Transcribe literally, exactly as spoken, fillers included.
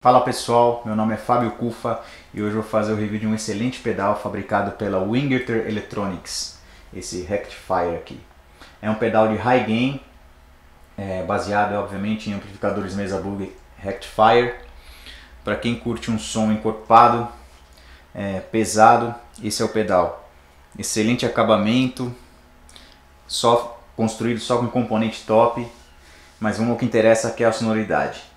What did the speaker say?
Fala pessoal, meu nome é Fábio Cufa e hoje eu vou fazer o review de um excelente pedal fabricado pela Wingerter Electronics, esse Rectifier aqui. É um pedal de high gain, é, baseado obviamente em amplificadores Mesa Bug Rectifier. Para quem curte um som encorpado, é, pesado, esse é o pedal. Excelente acabamento, só construído só com componente top, mas vamos ao que interessa, que é a sonoridade.